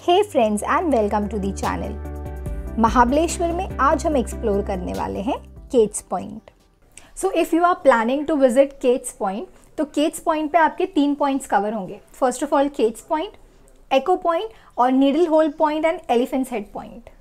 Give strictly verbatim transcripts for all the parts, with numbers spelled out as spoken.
Hey friends and welcome to the channel. Mahabaleshwar में आज हम एक्सप्लोर करने वाले हैं Kate's point. So if you are planning to visit Kate's point, तो केट्स पॉइंट पे आपके तीन पॉइंट्स कवर होंगे। First of all Kate's point, echo point और needle hole point and elephant's head point.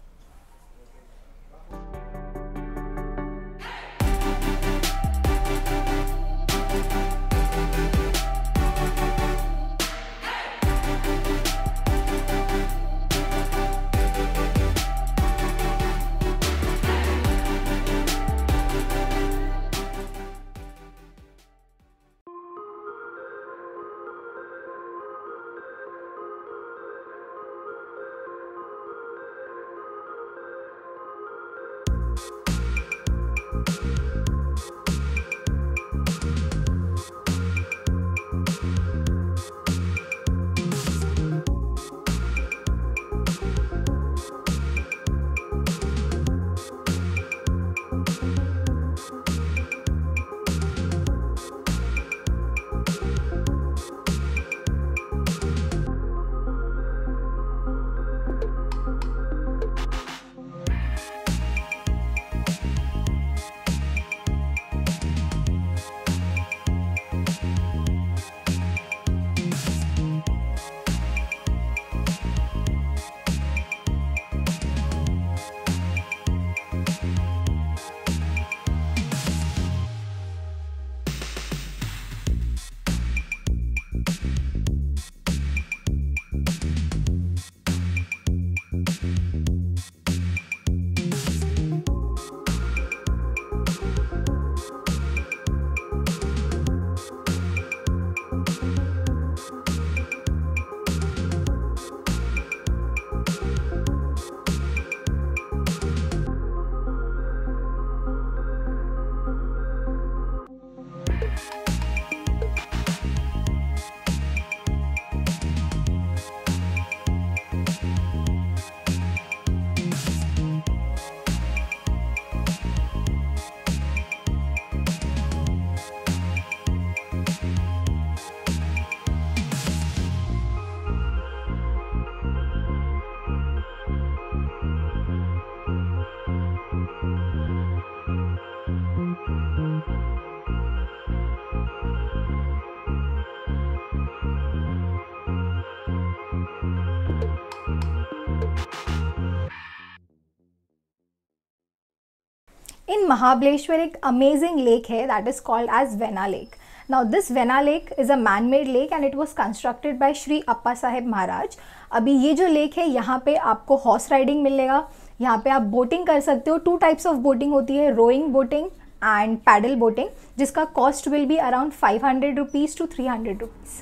In Mahabaleshwar, एक amazing lake है that is called as Venna Lake. Now this Venna Lake is a man-made lake and it was constructed by Shri Appa Saheb Maharaj. अभी ये जो lake है यहाँ पे आपको horse riding मिलेगा, यहाँ पे आप बोटिंग कर सकते हो. टू टाइप्स ऑफ बोटिंग होती है, rowing boating and paddle boating, जिसका cost will be around five hundred rupees to three hundred rupees.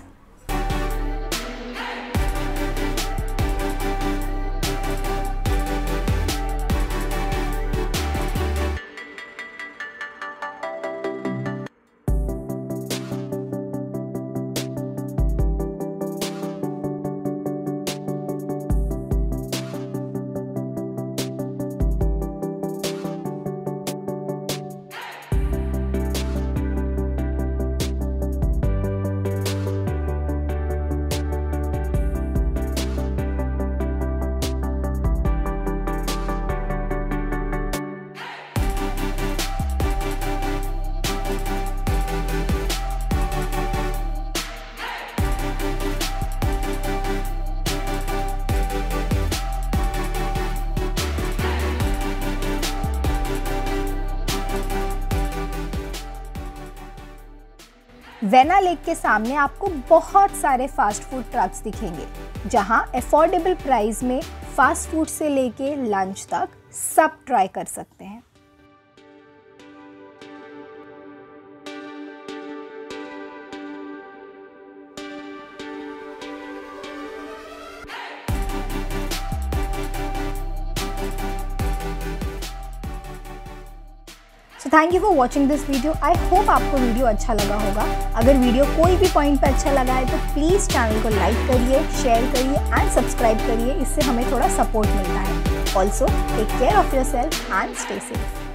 Venna lake के सामने आपको बहुत सारे फास्ट फूड ट्रक्स दिखेंगे, जहां अफोर्डेबल प्राइस में फास्ट फूड से लेके लंच तक सब ट्राई कर सकते हैं. So thank you for watching this video. I hope आपको वीडियो अच्छा लगा होगा. अगर वीडियो कोई भी पॉइंट पे अच्छा लगा है तो प्लीज़ चैनल को लाइक करिए, शेयर करिए एंड सब्सक्राइब करिए. इससे हमें थोड़ा सपोर्ट मिलता है. Also take care of your self and stay safe.